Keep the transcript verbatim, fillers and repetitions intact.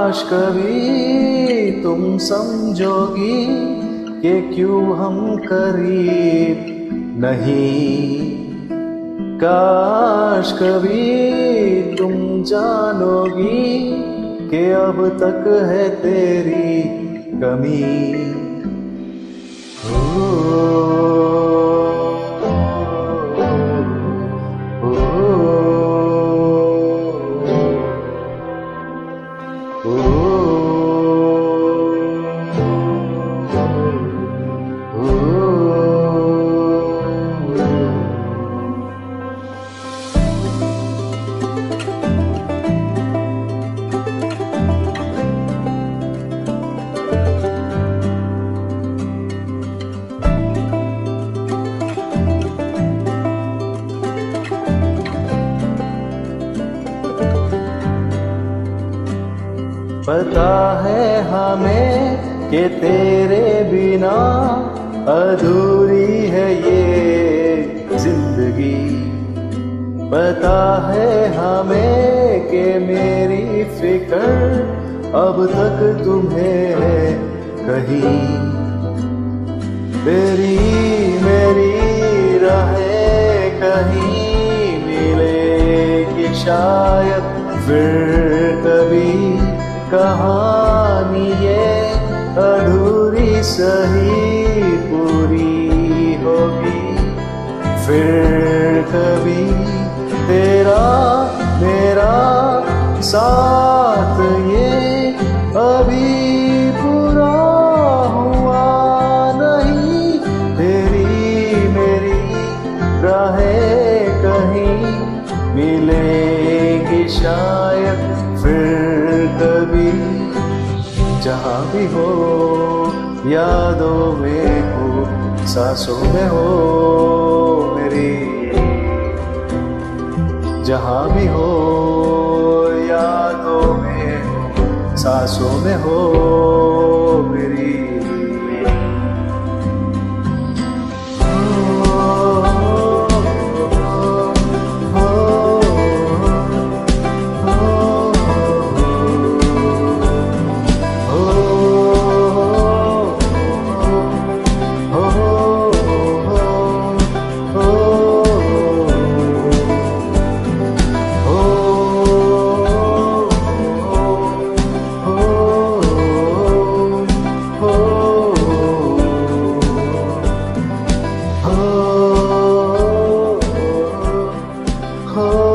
काश कभी तुम समझोगी कि क्यों हम करीब नहीं। काश कभी तुम जानोगी कि अब तक है तेरी कमी। ओ, ओ, ओ, ओ, पता है हमें कि तेरे बिना अधूरी है ये जिंदगी। पता है हमें कि मेरी फिक्र अब तक तुम्हें है कहीं। तेरी मेरी राहें कहीं मिलेगी शायद फिर कभी। कहानी ये अधूरी सही पूरी होगी फिर कभी। तेरा मेरा साथ ये अभी पूरा हुआ नहीं। तेरी मेरी राहें कहीं मिलेगी शायद फिर कभी। जहाँ भी हो यादों में हो सांसों में हो मेरी। जहाँ भी हो यादों में हो सांसों में हो मेरी। Oh